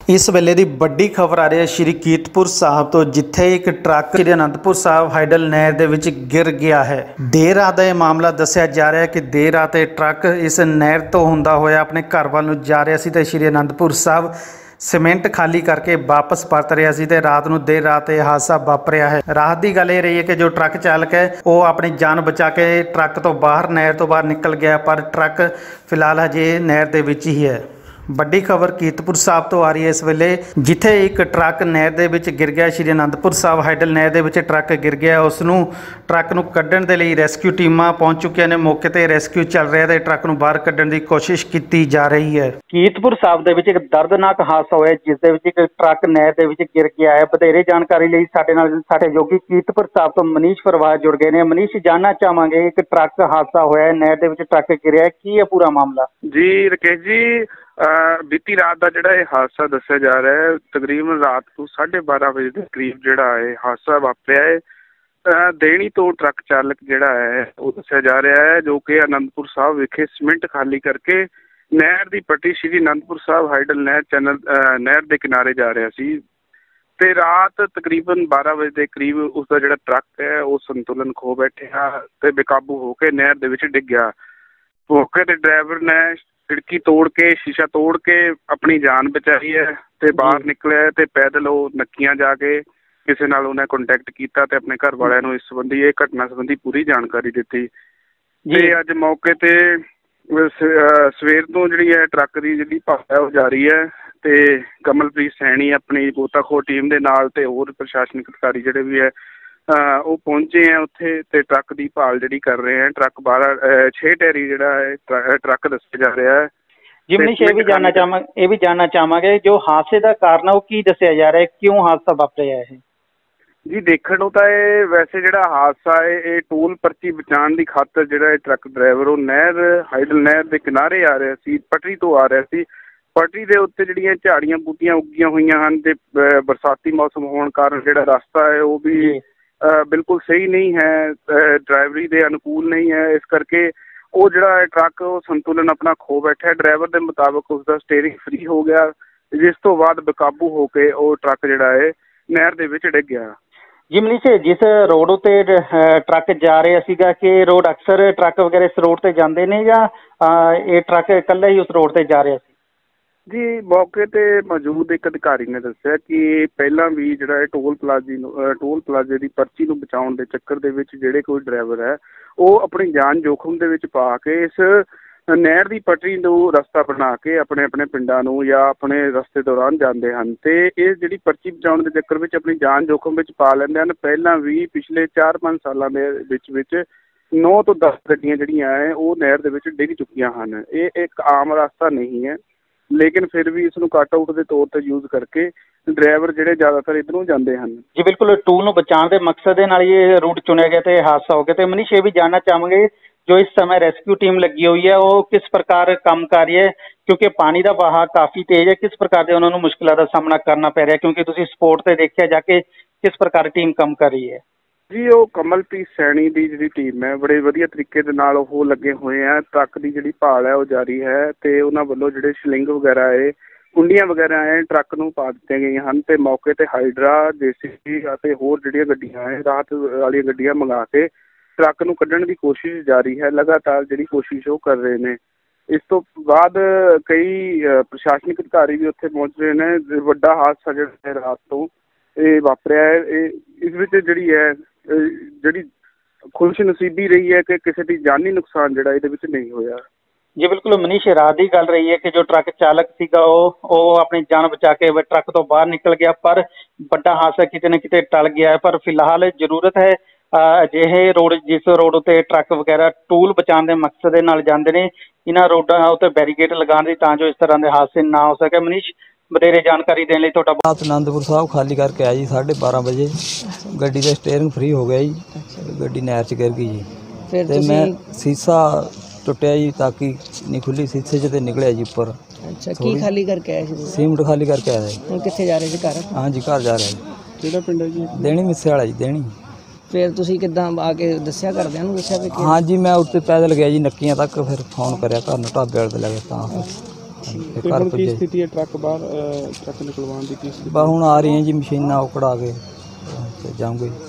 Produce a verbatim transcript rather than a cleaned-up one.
इस वेले की बड़ी खबर आ रही है श्री कीरतपुर साहब तो, जिथे एक ट्रक श्री आनंदपुर साहब हाइडल नहर दे विच गिर गया है। देर रात यह मामला दसिया जा रहा है कि देर रात ट्रक इस नहर तो हुंदा होया अपने घर वाल नूं जा रहा सी ते श्री आनंदपुर साहब सीमेंट खाली करके वापस परत रहा सी ते रात नूं देर रात यह हादसा वापरिया है। रात की गल ये रही है कि जो ट्रक चालक है वो अपनी जान बचा के ट्रक तो बाहर नहर तो बाहर निकल गया, पर ट्रक फिलहाल हजे नहर दे विच ही है। बड़ी खबर कीरतपुर साहब तो आ रही है इस वेले, जिथे एक ट्रक नहर दे विच गिर गया। श्री आनंदपुर साहब हाइडल नहर दे विच ट्रक गिर गया, उसनूं ट्रक नूं कड्ढण दे लई रैस्क्यू टीमां पहुंच चुकियां ने। मौके ते रैस्क्यू चल रहा है, ट्रक नूं बाहर कड्ढण दी कोशिश की जा रही है। कीरतपुर साहब दे विच एक दर्दनाक हादसा होया जिस दे विच एक ट्रक नहर दे विच गिर गया है। बधेरे जानकारी लई साडे नाल साडे योगी कीरतपुर साहब तो मनीष परवार जुड़ गए ने। मनीष, जानना चाहांगे एक ट्रक हादसा होया नहर दे विच ट्रक गिरिया है, की है पूरा मामला? जी राकेश जी, बीती रात का जोड़ा हादसा दसिया जा रहा है, तकरीबन रात को साढ़े बारह बजे के करीब जोड़ा है हादसा वापरिया है। देणी तो ट्रक चालक जोड़ा है वो दसिया जा रहा है, जो कि आनंदपुर साहब विखे सीमेंट खाली करके नहर की पट्टी श्री आनंदपुर साहब हाइडल नहर चैनल नहर के किनारे जा रहा सी ते रात तकरीबन बारह बजे के करीब उसका जोड़ा ट्रक है वो संतुलन खो बैठा ते बेकाबू होकर नहर दे विच डिग गया। मौके ते ड्राइवर ने खिड़की तोड़ के शीशा तोड़ के अपनी जान बचाई है ते बाहर निकलिया ते पैदल वो नक्कियां जाके किसी नाल उन्हें कॉन्टैक्ट किया ते अपने घर वालियां नूं इस संबंधी ये घटना संबंधी पूरी जानकारी दी ते अज मौके ते सवेर तो जिहड़ी है ट्रक की जिहड़ी भाल है वो जारी है ते कमलप्रीत सैनी अपनी गोताखोर टीम दे नाल ते होर प्रशासनिक अधिकारी जिहड़े भी है वो पहुंचे हैं उत्थे ते ट्रक की भाल जिहड़ी कर रहे हैं। ट्रक बारह छे टैरी जिहड़ा है ट्रक दस्सिया जा रहा है। जी मनीष, ये भी जानना चाहांगे ये भी जानना चाहांगे जो हादसे का कारण है वो की दस्सिया जा रहा है, क्यों हादसा वापरिया है? जी देखण नूं तां ये वैसे जिहड़ा हादसा है ये टोल पर्ची बचाउण दी खातर जिहड़ा ट्रक ड्राइवर वो नहर हाइडल नहर दे किनारे आ रहा सी, पटरी तो आ रहा सी। पटरी दे उत्ते जिहड़ियां झाड़ियां बूटियां उगियां होईयां हन ते बरसाती मौसम होने कारण जिहड़ा रास्ता है वो भी बिल्कुल सही नहीं है, ड्राइवरी दे अनुकूल नहीं है। इस करके वो जिहड़ा ट्रक वो संतुलन अपना खो बैठा। ड्राइवर के मुताबिक उसका स्टेयरिंग फ्री हो गया, जिस तो बाद बेकाबू होकर वो ट्रक जिहड़ा है नहर दे विच डिग गया। जी मनीष, जिस रोड उत्ते ट्रक जा रहा सीगा कि रोड अक्सर ट्रक वगैरह इस रोड ते जांदे ने जां ये ट्रक इकल्ला ही उस रोड ते जा रहा सी? जी मौके ते मौजूद एक अधिकारी ने दस्सिया कि पहला भी जिहड़ा टोल प्लाजे टोल प्लाजे की पर्ची नूं बचाउण दे चक्कर दे विच जिहड़े कोई ड्राइवर है वो अपनी जान जोखम दे विच पा के इस नहर की पटरी नूं रस्ता बना के अपने अपने पिंडां नूं या अपने रस्ते दौरान जाते हैं ते इह जिहड़ी पर्ची बचाउण दे चक्कर विच अपनी जान जोखम विच पा लैंदे हन। पहलां भी पिछले चार पांच सालां दे विच विच नौ तो दस गड्डियां जिहड़ियां है वो नहर दे विच डिग चुकियां हन। ये एक आम रास्ता नहीं है, लेकिन फिर भी इसनूं कट आउट के तौर पर यूज करके ड्राइवर जिहड़े ज़्यादातर इधरों जाते हैं। जी बिल्कुल, टूल नूं बचाने के मकसद दे नाल ये रूट चुनिया गया तो हादसा हो गया। तो मनीष, ये भी जानना चाहांगे जो इस समय रेस्क्यू टीम लगी हुई है वो किस प्रकार काम कर रही है, क्योंकि पानी का बहाव काफ़ी तेज है, किस प्रकार के उन्होंने मुश्किलों का सामना करना पै रहा है, क्योंकि तुसीं स्पोर्ट से देखिया जाके किस प्रकार टीम काम कर रही है? जी वो कमलप्रीत सैनी की जी टीम है, बड़े वधिया तरीके दे नाल वो लगे हुए हैं। ट्रक की जी भाल है वो जारी है तो उन्होंने वालों जो शलिंग वगैरह है कुंडियां वगैरह है ट्रक नूं पा दित्तियां गईयां हन ते मौके ते हाइड्रा जेसीबी ते होर जिहड़ियां गड्डियां है राहत वाली गड्डियां मंगा के ट्रक नूं कड्ढण की कोशिश जारी है। लगातार जिहड़ी कोशिश वो कर रहे हैं। इस तो बाद कई प्रशासनिक अधिकारी भी उत्थे पहुंच रहे हैं। वड्डा हादसा जिहड़ा रात तो ये वापरिया है, इस विच जिहड़ी है जिहड़ी खुश नसीबी रही है कि किसी की जानी नुकसान जिहड़ा इहदे विच नहीं होया। जी बिल्कुल मनीष, रात की गल रही है कि जो ट्रक चालक सीगा वो अपनी जान बचा के ट्रक तो बाहर निकल गया, पर बड़ा हादसा किते न किते टल गया है। पर फिलहाल जरूरत है अजिहे रोड जिस रोड उत्ते ट्रक वगैरह टूल बचाने के मकसद दे नाल जांदे ने, इन्हां रोडां उत्ते बैरीगेड लगाने तां जो इस तरह के हादसे ना हो सके। मनीष, बतेरे जानकारी देने लिए तुहाडा रात आनंदपुर साहब खाली करके आया जी साढ़े बारह बजे, गड्डी का स्टेयरिंग फ्री हो गया जी, गड्डी नहर च गिर गई जी। फिर मैं शीशा टुटिया जी, ताकि नहीं खुली, शीशे च निकलिया जी उपर। अच्छा, की खाली करके आए? सीमेंट खाली करके आया जी। हुण कित्थे जा रहे थे? घर? हाँ जी, घर जा रहे जी। किहड़ा पिंड है जी? देणी मिस्से वाला जी, देणी। फिर तुसीं किद्दां आके दस्सिया घरदिआं नूं दस्सिया कि? हाँ जी, मैं उत्ते पैदल गया जी नक्कियां तक, फिर फोन करया घर नूं ढाबे वाले ते लगे तां ਫਿਰ ਘਰ ਹੁਣ ਕੀ ਪੁੱਜੇ ਸਥਿਤੀ ਹੈ ਟਰੱਕ ਬਾਹਰ ਅਹ, ਟਰੱਕ ਨਿਕਲਵਾਉਣ ਦੀ ਕੀ ਸਥਿਤੀ ਬਸ ਹੁਣ ਆ ਰਹੀਆਂ ਜੀ ਮਸ਼ੀਨਾਂ ਉਹ ਕਢਾ ਕੇ ਤੇ ਜਾਊਂਗੇ